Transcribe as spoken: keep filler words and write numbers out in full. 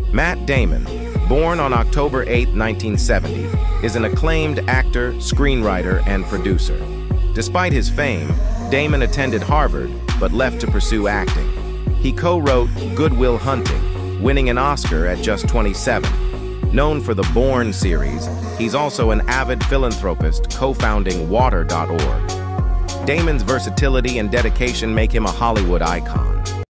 Matt Damon, born on October eighth, nineteen seventy, is an acclaimed actor, screenwriter, and producer. Despite his fame, Damon attended Harvard, but left to pursue acting. He co-wrote Good Will Hunting, winning an Oscar at just twenty-seven. Known for the Bourne series, he's also an avid philanthropist, co-founding water dot org. Damon's versatility and dedication make him a Hollywood icon.